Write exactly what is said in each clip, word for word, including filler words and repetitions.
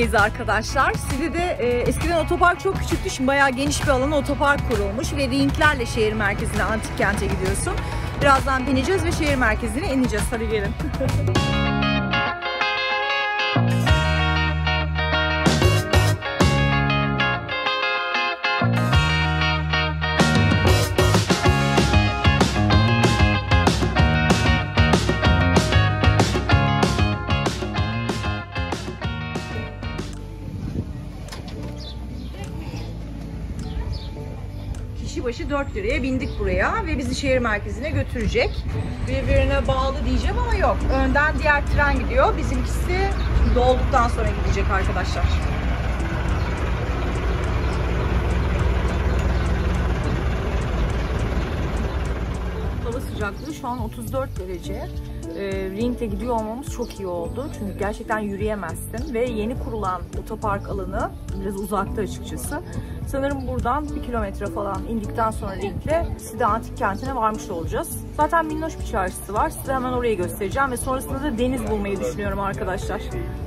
Side'deyiz arkadaşlar. Side'de e, eskiden otopark çok küçüktü. Şimdi bayağı geniş bir alana otopark kurulmuş ve ringlerle şehir merkezine, antik kente gidiyorsun. Birazdan bineceğiz ve şehir merkezine ineceğiz. Hadi gelin. Kişi başı dört liraya bindik buraya ve bizi şehir merkezine götürecek. Birbirine bağlı diyeceğim ama yok. Önden diğer tren gidiyor. Bizimkisi dolduktan sonra gidecek arkadaşlar. Hava sıcaklığı şu an otuz dört derece. E, ringle gidiyor olmamız çok iyi oldu. Çünkü gerçekten yürüyemezsin ve yeni kurulan otopark alanı biraz uzakta açıkçası. Sanırım buradan bir kilometre falan indikten sonra ringle Side Antik Kenti'ne varmış olacağız. Zaten minnoş bir çarşısı var. Size hemen orayı göstereceğim ve sonrasında da deniz bulmayı düşünüyorum arkadaşlar.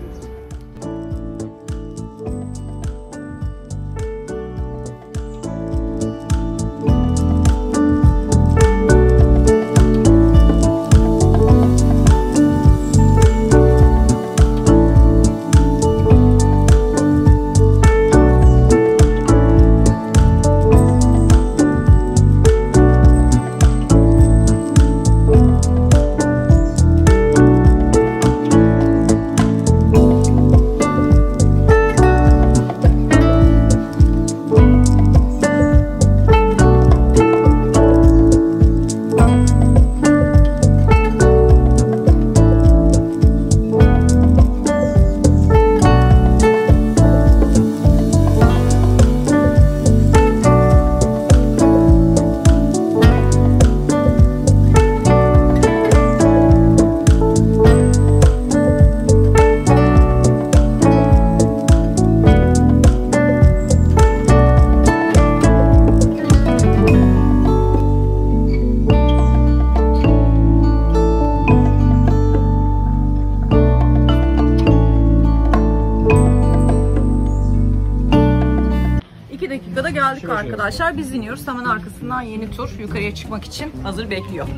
dakikada geldik arkadaşlar. Biz iniyoruz. Hemen arkasından yeni tur yukarıya çıkmak için hazır bekliyor.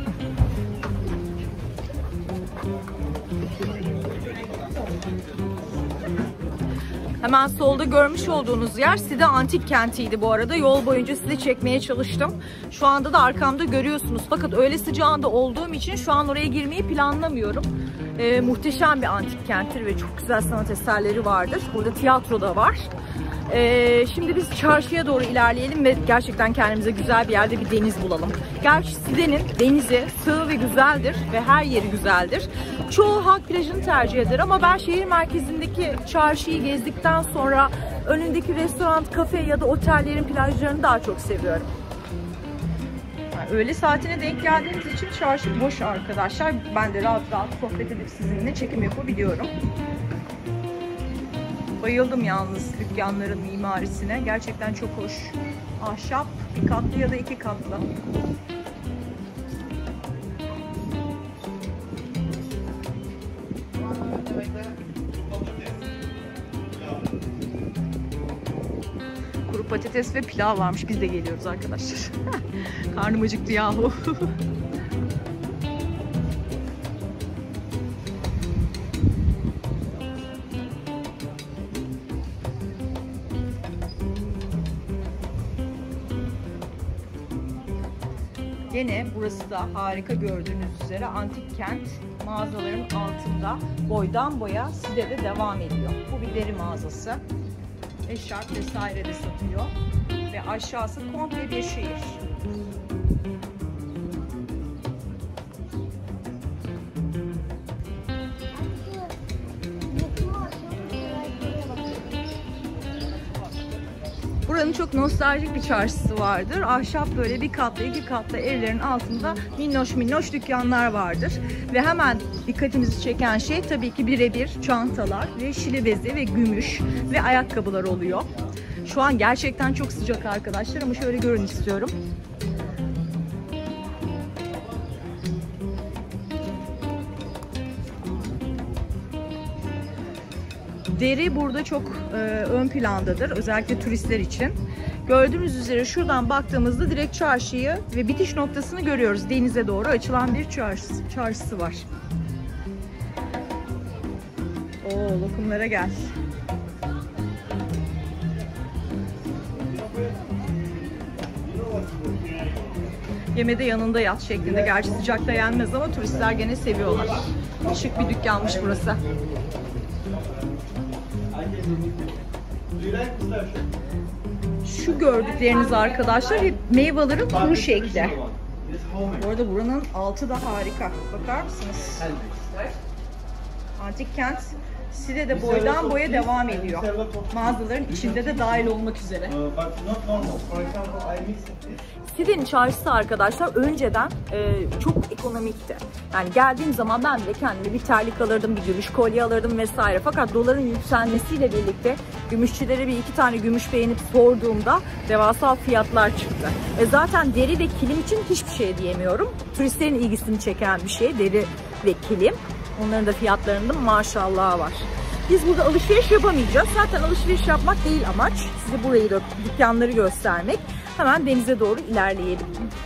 Hemen solda görmüş olduğunuz yer Side Antik Kenti'ydi bu arada. Yol boyunca size çekmeye çalıştım. Şu anda da arkamda görüyorsunuz. Fakat öğle sıcağında olduğum için şu an oraya girmeyi planlamıyorum. Ee, muhteşem bir antik kenttir ve çok güzel sanat eserleri vardır. Burada tiyatro da var. Ee, şimdi biz çarşıya doğru ilerleyelim ve gerçekten kendimize güzel bir yerde bir deniz bulalım. Gerçi Side'nin denizi sığ ve güzeldir ve her yeri güzeldir. Çoğu halk plajını tercih eder ama ben şehir merkezindeki çarşıyı gezdikten sonra önündeki restoran, kafe ya da otellerin plajlarını daha çok seviyorum. Yani öğle saatine denk geldiğimiz için çarşı boş arkadaşlar. Ben de rahat rahat sohbet edip sizinle çekim yapabiliyorum. Bayıldım yalnız dükkanların mimarisine. Gerçekten çok hoş. Ahşap, bir katlı ya da iki katlı. Kuru patates ve pilav varmış. Biz de geliyoruz arkadaşlar. Karnım acıktı yahu. Gene burası da harika, gördüğünüz üzere antik kent mağazaların altında boydan boya Side'de devam ediyor. Bu bir deri mağazası. Eşarp vesaire de satıyor. Ve aşağısı komple bir şehir. Buranın çok nostaljik bir çarşısı vardır. Ahşap böyle bir katlı, iki katlı evlerin altında minnoş minnoş dükkanlar vardır. Ve hemen dikkatimizi çeken şey tabii ki birebir çantalar ve şili bezi ve gümüş ve ayakkabılar oluyor. Şu an gerçekten çok sıcak arkadaşlar ama şöyle görün istiyorum. Deri burada çok e, ön plandadır. Özellikle turistler için. Gördüğünüz üzere şuradan baktığımızda direkt çarşıyı ve bitiş noktasını görüyoruz. Denize doğru açılan bir çarşısı, çarşısı var. Oo, lokumlara gel. Yemede yanında yat şeklinde. Gerçi sıcakta yenmez ama turistler gene seviyorlar. Şık bir dükkanmış burası. Şu gördükleriniz arkadaşlar hep meyvelerin kuru şekli. Bu arada buranın altı da harika. Bakar mısınız? Antik kent Side de boydan boya devam ediyor. Mağazaların içinde de dahil olmak üzere. Side'nin çarşısı arkadaşlar önceden e, çok ekonomikti. Yani geldiğim zaman ben bile kendime bir terlik alırdım, bir gümüş kolye alırdım vesaire. Fakat doların yükselmesiyle birlikte gümüşçülere bir iki tane gümüş beğenip sorduğumda devasa fiyatlar çıktı. E zaten deri ve kilim için hiçbir şey diyemiyorum. Turistlerin ilgisini çeken bir şey deri ve kilim. Onların da fiyatlarında maşallah var. Biz burada alışveriş yapamayacağız. Zaten alışveriş yapmak değil amaç. Size burayı da dükkanları göstermek. Hemen denize doğru ilerleyelim.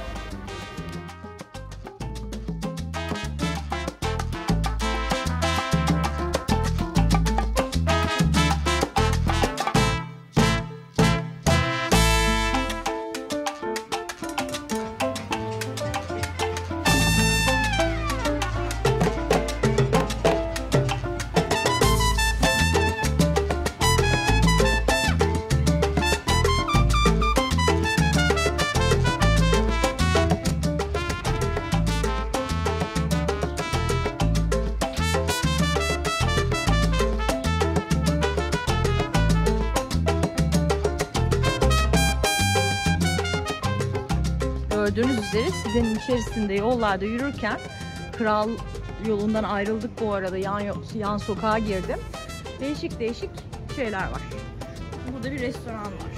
Gördüğünüz üzere Side'nin içerisinde yollarda yürürken Kral yolundan ayrıldık bu arada. Yan, yan sokağa girdim. Değişik değişik şeyler var. Burada bir restoran var.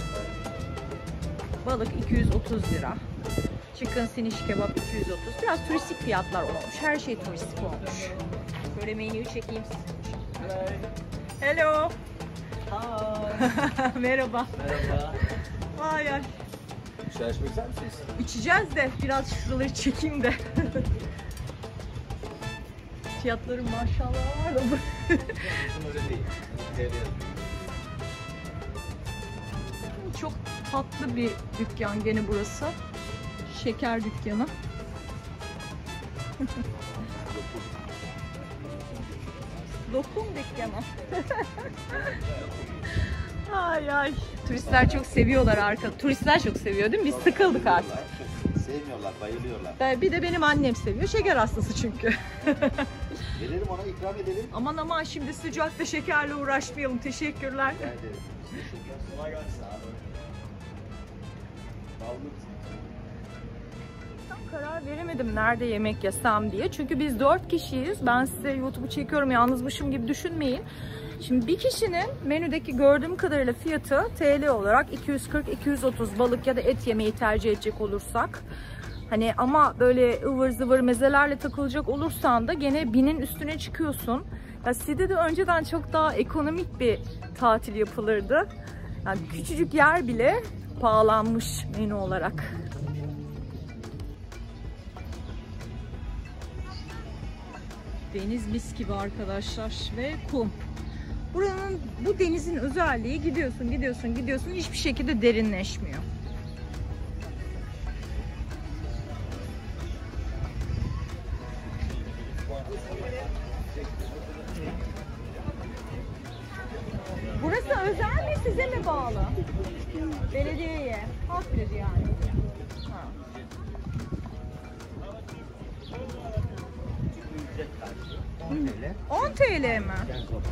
Balık iki yüz otuz lira. Chicken siniş kebap iki yüz otuz. Biraz turistik fiyatlar olmuş. Her şey turistik olmuş. Böyle menüyü çekeyim size. Hello. Hi. Merhaba. Merhaba. Ay ay. Çay içmek ister misiniz? İçeceğiz de biraz şuraları çekeyim de. Fiyatları maşallah var da bu. Çok tatlı bir dükkan gene burası. Şeker dükkanı. Lokum dükkanı. Ay ay. Turistler çok seviyorlar arka. Turistler çok seviyor değil mi? Biz sıkıldık artık. Sevmiyorlar, bayılıyorlar. Bir de benim annem seviyor. Şeker hastası çünkü. Verelim ona, ikram edelim. Aman aman şimdi sıcakta şekerle uğraşmayalım. Teşekkürler. Rica ederim. Kolay gelsin abi. Tam karar veremedim nerede yemek yesem diye. Çünkü biz dört kişiyiz. Ben size YouTube'u çekiyorum yalnızmışım gibi düşünmeyin. Şimdi bir kişinin menüdeki gördüğüm kadarıyla fiyatı T L olarak iki yüz kırk iki yüz otuz, balık ya da et yemeyi tercih edecek olursak. Hani ama böyle ıvır zıvır mezelerle takılacak olursan da gene binin üstüne çıkıyorsun. Ya Side'de önceden çok daha ekonomik bir tatil yapılırdı. Yani küçücük yer bile pahalanmış menü olarak. Deniz mis gibi arkadaşlar ve kum. Buranın, bu denizin özelliği gidiyorsun, gidiyorsun, gidiyorsun hiçbir şekilde derinleşmiyor. Burası özel mi, size mi bağlı? Belediyeye. Halk dedi yani. Ha. on T L mi?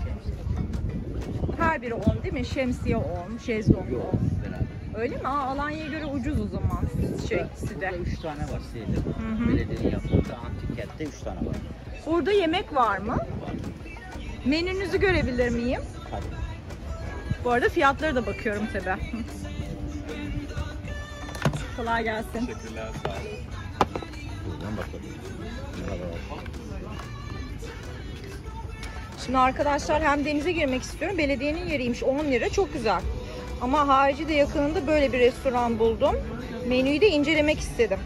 Her biri on değil mi? Şemsiye on, şezlong on. Öyle mi? Aa, Alanya'ya göre ucuz o zaman şey Side. üç tane var Side'de. Belediyenin yaptığı antik kentte üç tane var. Orada yemek var mı? Menünüzü görebilir miyim? Hadi. Bu arada fiyatlara da bakıyorum tabi. Kolay gelsin. Teşekkürler, sağ olun. Buradan bakalım. Şimdi arkadaşlar hem denize girmek istiyorum. Belediyenin yeriymiş, on lira, çok güzel. Ama harici de yakınında böyle bir restoran buldum. Menüyü de incelemek istedim.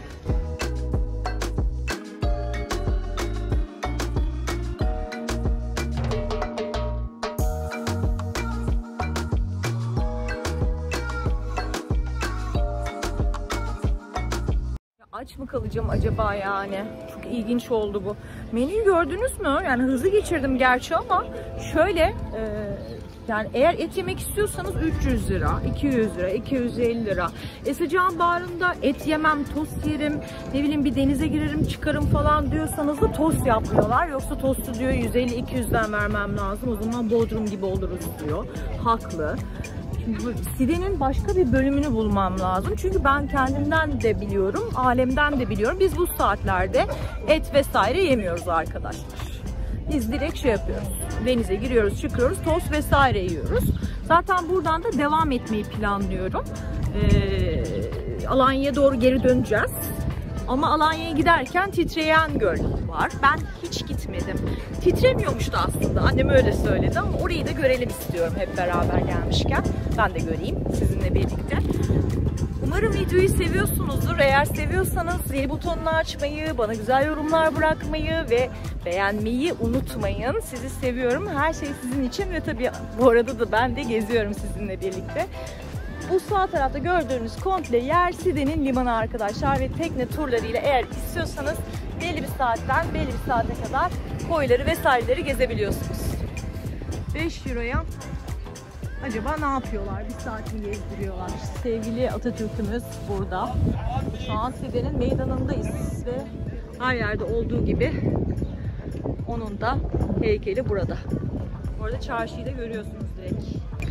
Aç mı kalacağım acaba yani? Çok ilginç oldu bu. Menüyü gördünüz mü? Yani hızlı geçirdim gerçi ama şöyle e, yani eğer et yemek istiyorsanız üç yüz lira, iki yüz lira, iki yüz elli lira. E sıcağın bağrında et yemem, tost yerim, ne bileyim bir denize girerim çıkarım falan diyorsanız da tost yapmıyorlar. Yoksa tostu diyor yüz elli iki yüzden vermem lazım. O zaman Bodrum gibi oluruz diyor. Haklı. Side'nin başka bir bölümünü bulmam lazım. Çünkü ben kendimden de biliyorum, alemden de biliyorum. Biz bu saatlerde et vesaire yemiyoruz arkadaşlar. Biz direkt şey yapıyoruz. Denize giriyoruz, çıkıyoruz, tost vesaire yiyoruz. Zaten buradan da devam etmeyi planlıyorum. Ee, Alanya'ya doğru geri döneceğiz. Ama Alanya'ya giderken Titreyen Göl var. Ben hiç gitmedim. Titremiyormuş da aslında. Annem öyle söyledi ama orayı da görelim istiyorum hep beraber gelmişken. Ben de göreyim sizinle birlikte. Umarım videoyu seviyorsunuzdur. Eğer seviyorsanız zil butonunu açmayı, bana güzel yorumlar bırakmayı ve beğenmeyi unutmayın. Sizi seviyorum. Her şey sizin için ve tabii bu arada da ben de geziyorum sizinle birlikte. Bu sağ tarafta gördüğünüz komple yer Side'nin limanı arkadaşlar ve tekne turlarıyla eğer istiyorsanız belli bir saatten belli bir saate kadar koyları vesaireleri gezebiliyorsunuz. beş euroya acaba ne yapıyorlar? Bir saat mi gezdiriyorlar? Sevgili Atatürk'ümüz burada. Şu an Side'nin meydanındayız ve her yerde olduğu gibi onun da heykeli burada. Orada çarşıyı da görüyorsunuz direkt.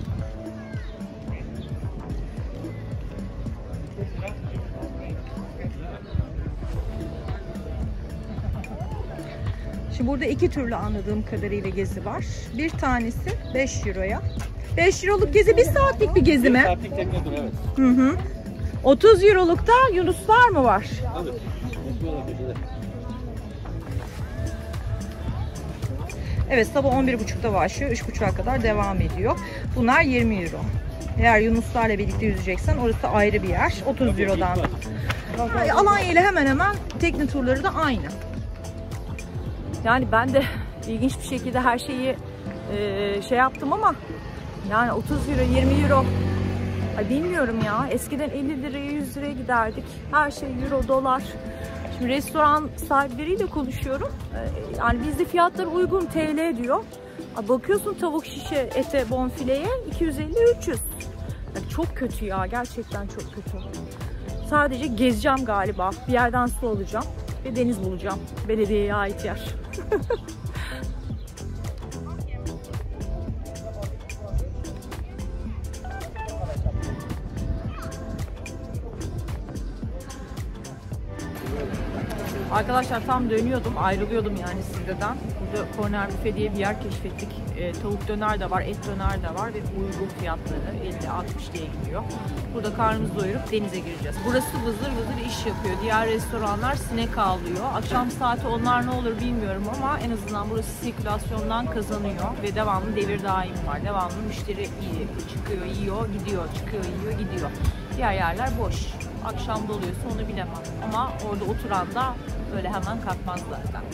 Şimdi burada iki türlü anladığım kadarıyla gezi var. Bir tanesi beş euroya. beş euroluk gezi bir saatlik bir gezi mi? Bir saatlik tekne tur, evet. Hı hı. otuz euroluk da Yunuslar mı var? Evet. Evet, sabah on bir buçukta başlıyor. üç buçuğa kadar devam ediyor. Bunlar yirmi euro. Eğer Yunuslarla birlikte yüzeceksen orası ayrı bir yer. otuz eurodan. Alanya ile hemen hemen tekne turları da aynı. Yani ben de ilginç bir şekilde her şeyi e, şey yaptım ama yani otuz euro, yirmi euro, ay bilmiyorum ya. Eskiden elli liraya, yüz liraya giderdik. Her şey euro, dolar. Şimdi restoran sahipleriyle konuşuyorum. E, yani bizde fiyatlar uygun, T L diyor. Bakıyorsun tavuk şişe, ete, bonfileye iki yüz elli üç yüz. Yani çok kötü ya, gerçekten çok kötü. Sadece gezeceğim galiba. Bir yerden su alacağım ve deniz bulacağım. Belediyeye ait yer. Arkadaşlar tam dönüyordum, ayrılıyordum yani Side'den. Burada Corner Buffet diye bir yer keşfettik. E, tavuk döner de var, et döner de var ve uygun fiyatları elli altmış diye gidiyor. Burada karnımızı doyurup denize gireceğiz. Burası vızır vızır iş yapıyor. Diğer restoranlar sinek avlıyor. Akşam saati onlar ne olur bilmiyorum ama en azından burası sirkülasyondan kazanıyor ve devamlı devir daim var. Devamlı müşteri çıkıyor, yiyor, gidiyor, çıkıyor, yiyor, gidiyor. Diğer yerler boş. Akşam doluyorsa onu bilemem. Ama orada oturan da böyle hemen kalkmaz zaten.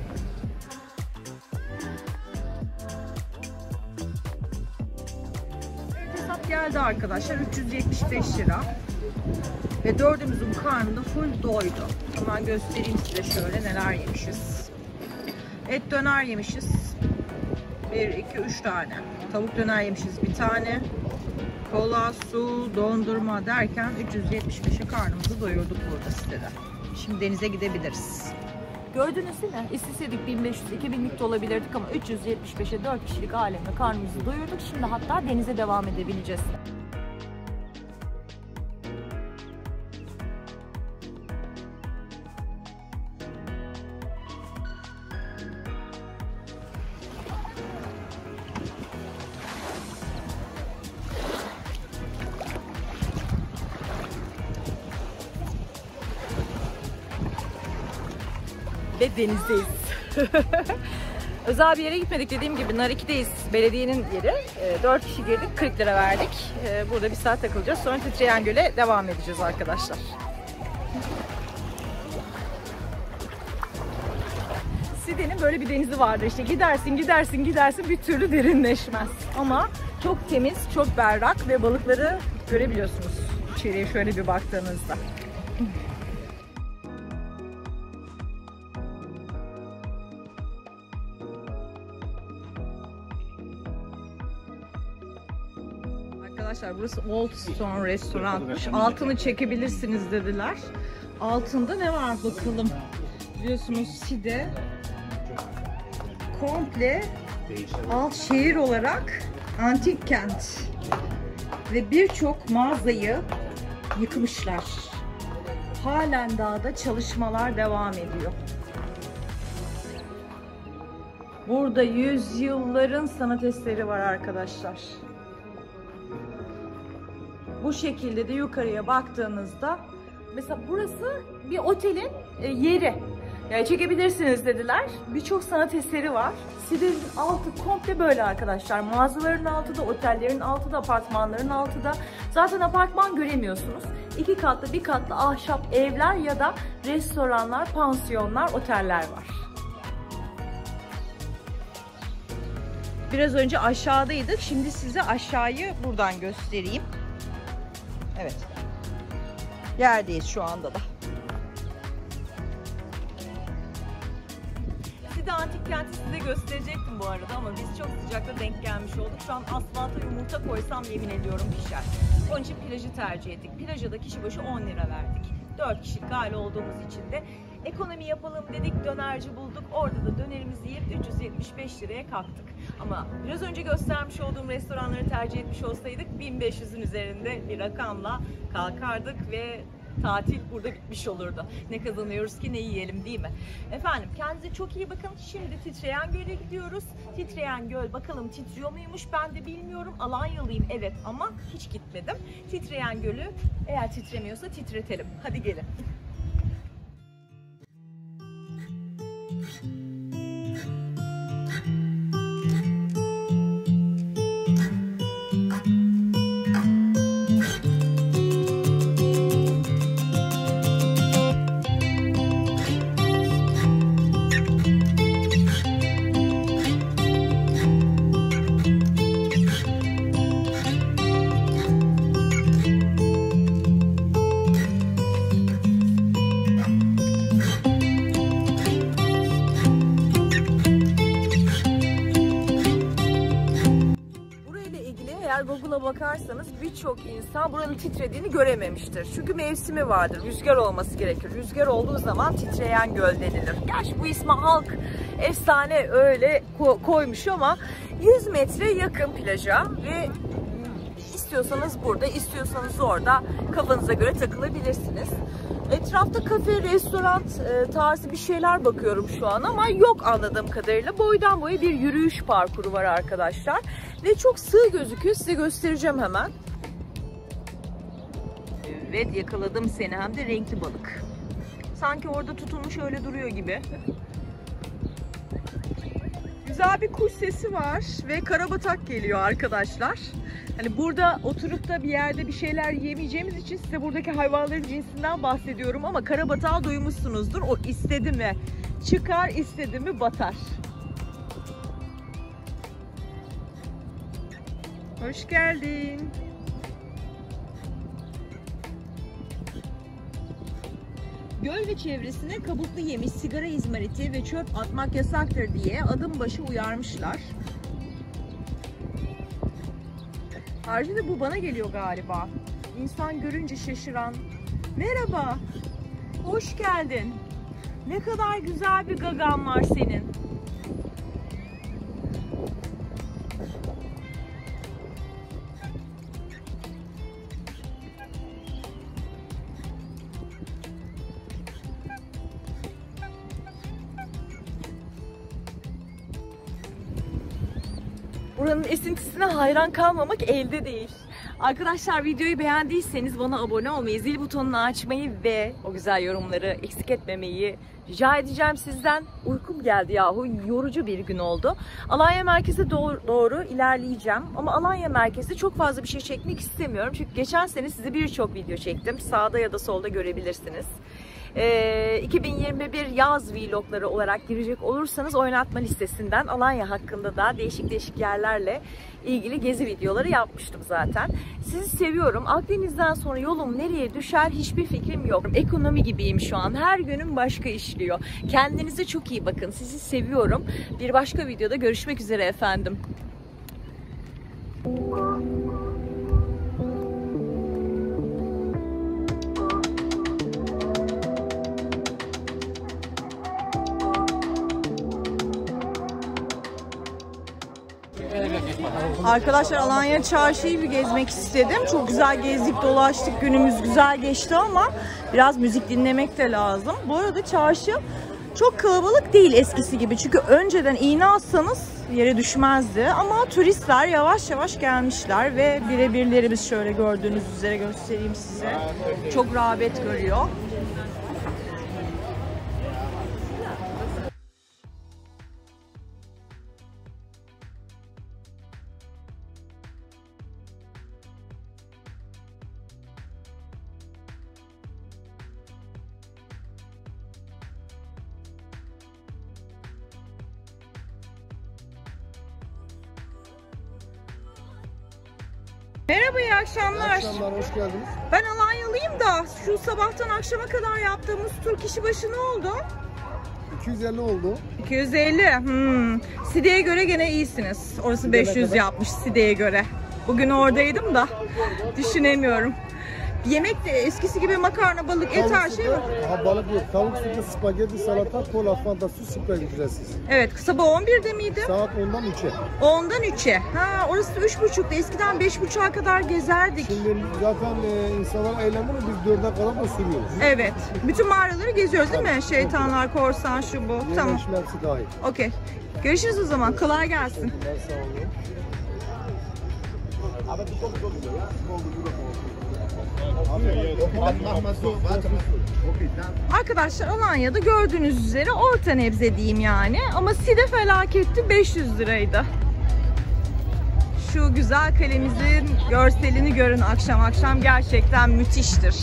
Hesap geldi arkadaşlar. üç yüz yetmiş beş lira. Ve dördümüzün karnı da full doydu. Hemen göstereyim size şöyle neler yemişiz. Et döner yemişiz. bir, iki, üç tane. Tavuk döner yemişiz bir tane. Kola, su, dondurma derken üç yüz yetmiş beşe karnımızı doyurduk burada sitede. Şimdi denize gidebiliriz. Gördünüz değil mi? İsteseydik bin beş yüz iki binlik de olabilirdik ama üç yüz yetmiş beşe dört kişilik alemle karnımızı doyurduk. Şimdi hatta denize devam edebileceğiz. Ve denizdeyiz. Özel bir yere gitmedik, dediğim gibi Nar iki'deyiz, belediyenin yeri. E, dört kişi girdik, kırk lira verdik. E, burada bir saat takılacağız. Sonra Titreyen Göl'e devam edeceğiz arkadaşlar. Side'nin böyle bir denizi vardır işte, gidersin gidersin gidersin bir türlü derinleşmez. Ama çok temiz, çok berrak ve balıkları görebiliyorsunuz içeriye şöyle bir baktığınızda. Arkadaşlar burası Old Stone restoranmış. Altını çekebilirsiniz dediler. Altında ne var bakalım. Biliyorsunuz Side komple alt şehir olarak antik kent ve birçok mağazayı yıkmışlar. Halen daha da çalışmalar devam ediyor. Burada yüzyılların sanat eseri var arkadaşlar. Bu şekilde de yukarıya baktığınızda mesela burası bir otelin yeri. Yani çekebilirsiniz dediler. Birçok sanat eseri var. Side'nin altı komple böyle arkadaşlar. Mağazaların altı da, otellerin altı da, apartmanların altı da. Zaten apartman göremiyorsunuz. İki katlı, bir katlı ahşap evler ya da restoranlar, pansiyonlar, oteller var. Biraz önce aşağıdaydık. Şimdi size aşağıyı buradan göstereyim. Evet. Yerdeyiz şu anda da. Side Antik Kent'i size gösterecektim bu arada ama biz çok sıcakta denk gelmiş olduk. Şu an asfalta yumurta koysam yemin ediyorum pişer. Onun için plajı tercih ettik. Plaja da kişi başı on lira verdik. dört kişilik aile olduğumuz için de ekonomi yapalım dedik, dönerci bulduk. Orada da dönerimizi yiyip üç yüz yetmiş beş liraya kalktık. Ama biraz önce göstermiş olduğum restoranları tercih etmiş olsaydık bin beş yüzün üzerinde bir rakamla kalkardık ve tatil burada bitmiş olurdu. Ne kazanıyoruz ki ne yiyelim, değil mi? Efendim kendinize çok iyi bakın. Şimdi Titreyen Göl'e gidiyoruz. Titreyen Göl bakalım titriyor muymuş ben de bilmiyorum. Alanyalıyım evet ama hiç gitmedim. Titreyen Göl'ü eğer titremiyorsa titretelim. Hadi gelin. Google'a bakarsanız birçok insan buranın titrediğini görememiştir. Çünkü mevsimi vardır. Rüzgar olması gerekir. Rüzgar olduğu zaman Titreyen Göl denilir. Gerçi bu ismi halk efsane öyle koymuş ama yüz metre yakın plaja ve istiyorsanız burada, istiyorsanız orada kafanıza göre takılabilirsiniz. Etrafta kafe, restoran tarzı bir şeyler bakıyorum şu an ama yok anladığım kadarıyla. Boydan boya bir yürüyüş parkuru var arkadaşlar. Ve çok sığ gözüküyor. Size göstereceğim hemen. Evet yakaladım seni, hem de renkli balık. Sanki orada tutulmuş öyle duruyor gibi. Güzel bir kuş sesi var ve karabatak geliyor arkadaşlar. Hani burada oturup da bir yerde bir şeyler yemeyeceğimiz için size buradaki hayvanların cinsinden bahsediyorum ama karabatağı duymuşsunuzdur. O istedi mi çıkar, istedi mi batar. Hoş geldin. Göl ve çevresine kabuklu yemiş, sigara izmariti ve çöp atmak yasaktır diye adım başı uyarmışlar. Haricinde bu bana geliyor galiba. İnsan görünce şaşıran. Merhaba. Hoş geldin. Ne kadar güzel bir gagan var senin. Buranın esintisine hayran kalmamak elde değil. Arkadaşlar videoyu beğendiyseniz bana abone olmayı, zil butonunu açmayı ve o güzel yorumları eksik etmemeyi rica edeceğim sizden. Uykum geldi yahu, yorucu bir gün oldu. Alanya merkeze doğru, doğru ilerleyeceğim ama Alanya merkezde çok fazla bir şey çekmek istemiyorum. Çünkü geçen sene size birçok video çektim. Sağda ya da solda görebilirsiniz. Ee, iki bin yirmi bir yaz vlogları olarak girecek olursanız oynatma listesinden Alanya hakkında da değişik değişik yerlerle ilgili gezi videoları yapmıştım zaten. Sizi seviyorum. Akdeniz'den sonra yolum nereye düşer hiçbir fikrim yok. Ekonomi gibiyim şu an. Her günüm başka işliyor. Kendinize çok iyi bakın. Sizi seviyorum. Bir başka videoda görüşmek üzere efendim. Arkadaşlar Alanya Çarşı'yı bir gezmek istedim. Çok güzel gezdik, dolaştık. Günümüz güzel geçti ama biraz müzik dinlemek de lazım. Bu arada çarşı çok kalabalık değil eskisi gibi. Çünkü önceden iğne atsanız yere düşmezdi. Ama turistler yavaş yavaş gelmişler ve birebirlerimiz şöyle gördüğünüz üzere göstereyim size. Çok rağbet görüyor. Merhaba, iyi akşamlar. İyi akşamlar, hoş geldiniz. Ben Alanyalıyım da şu sabahtan akşama kadar yaptığımız tur kişi başı ne oldu? iki yüz elli oldu. iki yüz elli. Hmm. Side'ye göre gene iyisiniz. Orası Side'ye beş yüz kadar. yapmış Side'ye göre. Bugün oradaydım da düşünemiyorum. Yemek de eskisi gibi makarna, balık, et, her şey mi? Ha, balık yok. Tavuk sütü, spagetti, salata, kola, fanta, su, sprey ücretsiz. Evet, sabah on birde miydi? Saat ondan üçe. ondan üçe. Ha, orası üç buçukta. Eskiden beş buçuğa kadar gezerdik. Şimdi zaten e, insanlar eğlenmiyor, biz dörde kadar da sürüyoruz. Evet. Bütün mağaraları geziyoruz değil mi? Şeytanlar, korsan, şu bu. Tamam. Yerleşim hepsi dahil. Okey. Görüşürüz o zaman. Kolay gelsin. Teşekkürler, sağ olun. Arkadaşlar Alanya'da gördüğünüz üzere orta nebze diyeyim yani. Ama Side felaketti, beş yüz liraydı. Şu güzel kalemizin görselini görün akşam akşam, gerçekten müthiştir.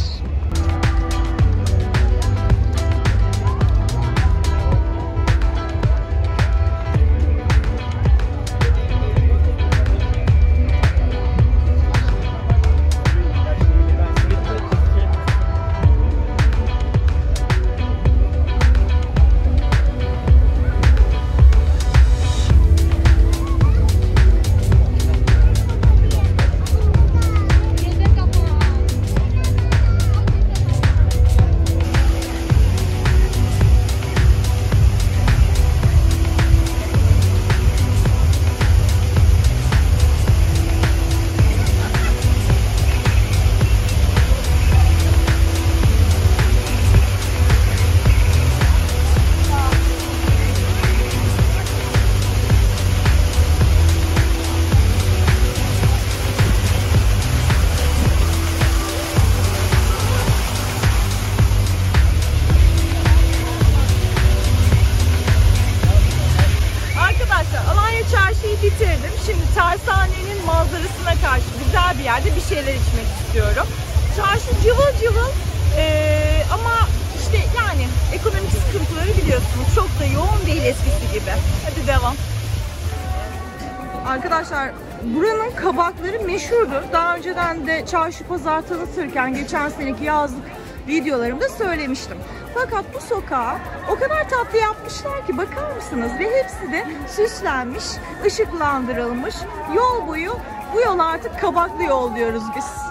bitirdim. Şimdi tersanenin manzarasına karşı güzel bir yerde bir şeyler içmek istiyorum. Çarşı cıvıl cıvıl ee, ama işte yani ekonomik sıkıntıları biliyorsunuz. Çok da yoğun değil eskisi gibi. Hadi devam. Arkadaşlar buranın kabakları meşhurdur. Daha önceden de çarşı pazar tanıtırken geçen seneki yazlık videolarımda söylemiştim. Fakat bu sokağı o kadar tatlı yapmışlar ki bakar mısınız? Ve hepsi de süslenmiş, ışıklandırılmış. Yol boyu bu yol artık kabaklı yol diyoruz biz.